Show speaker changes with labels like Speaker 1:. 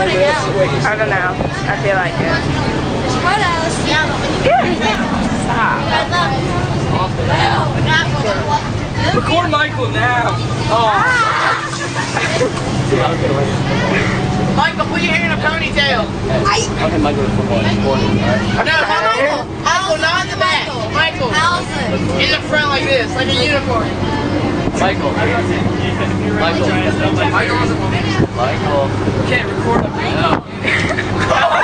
Speaker 1: I don't know. I feel like it.
Speaker 2: What else?
Speaker 1: Stop.
Speaker 3: Record Michael now. Oh. Michael, put your hair in a ponytail.
Speaker 4: Okay, Michael is football.
Speaker 3: No, Michael, not in the back. Michael, in the front like this, like a unicorn.
Speaker 4: Michael.
Speaker 3: Michael.
Speaker 4: Michael.
Speaker 3: Can't record him.
Speaker 4: No.